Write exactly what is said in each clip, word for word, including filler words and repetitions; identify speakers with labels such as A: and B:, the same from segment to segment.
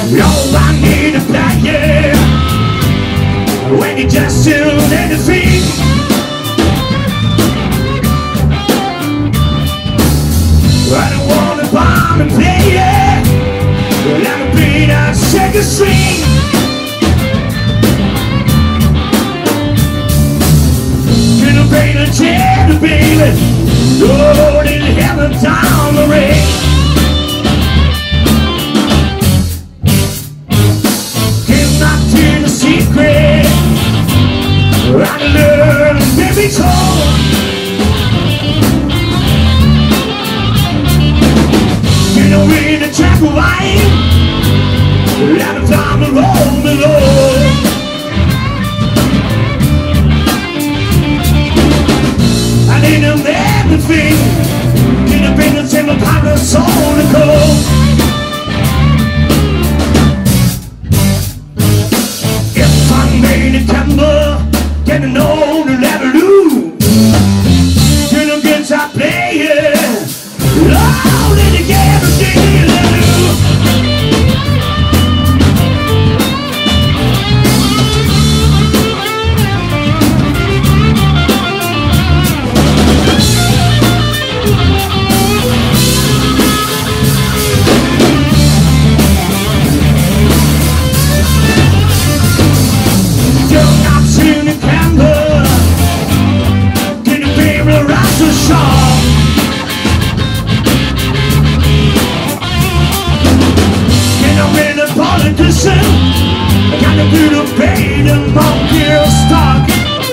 A: Oh, I need a black, yeah. When you just tune in the feet, I don't wanna bomb and play, yeah. Like a beat on second string. Can I paint a chair, baby? Oh, did you have a down the rain? Give not to the secret. I learned to be told. You know in the track of wine, let the time roll below. I need them everything. Need a bring the table power soul to go. If I made a camera, get to know the level do. You know get I play it. Oh, let it get everything you do. I got to do the pain and monkey stock.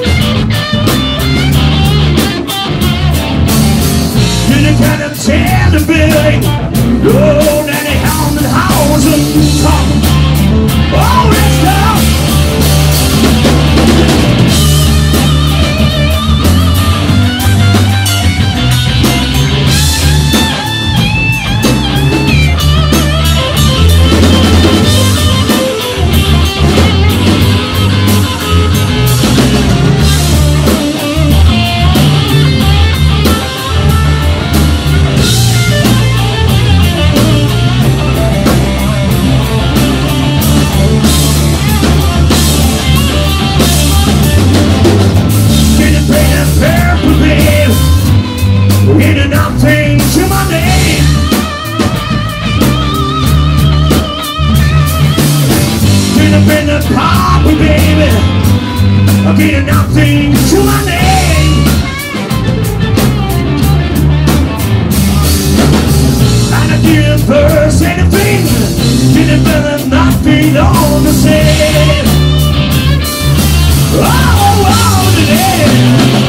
A: Did you kind of tear the building? Oh, then they hound and house and talk. Oh, let's go. Ain't nothing to my name. Could have been a copy, baby. Ain't nothing to my name. And I didn't first anything. Didn't better not be on the same. Oh, oh, today.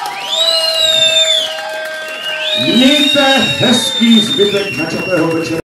A: Mějte hezký zbytek načatého večera.